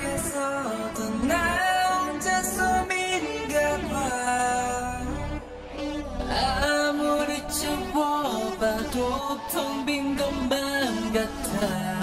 속에서도 나 혼자서 미인가 봐. 아무리 채워봐도 텅 빈 것만 같아.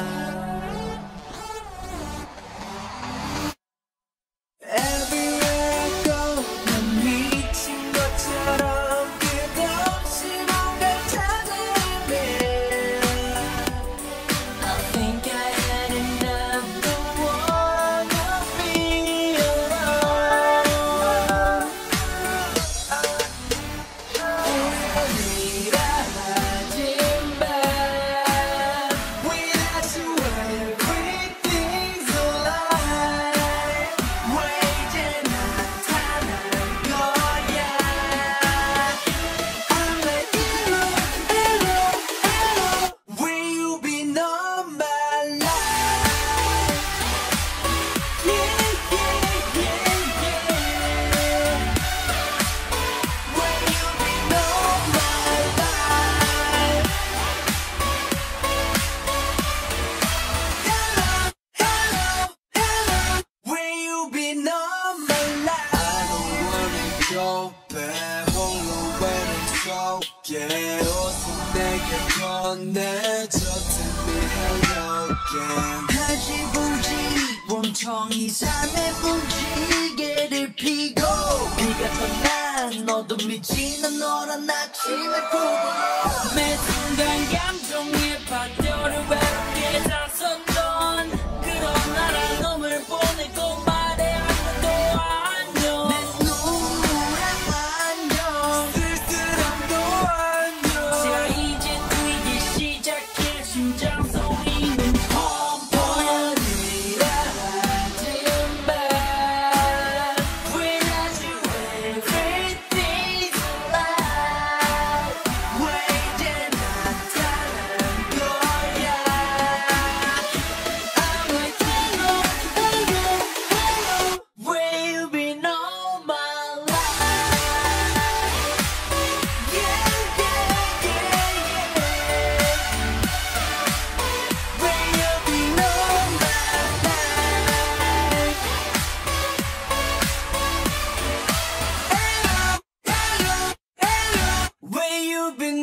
웃음 내게 건네줘 Tell me hello again. 다시 보지 봄청이 삶의 무지개를 피고 비가 떠난 너도 미치는 너란 아침을 보고 매 순간 감정의 파도를 외롭게 다섰던 그런 나라 놈을 보내고 말해 아무도 안녕. 내 눈물에 안녕 쓸쓸함도 안녕. 자 이제 뛰기 시작해 심장 소리는 펑펑. 보여주라 하지마 When I do everything's alright. 왜 이제 나타난 거야 I'm like hello, hello, hello. Where you been all my life? Yeah, yeah, yeah, yeah. Where you been all my life? Hello, hello, hello. Where you been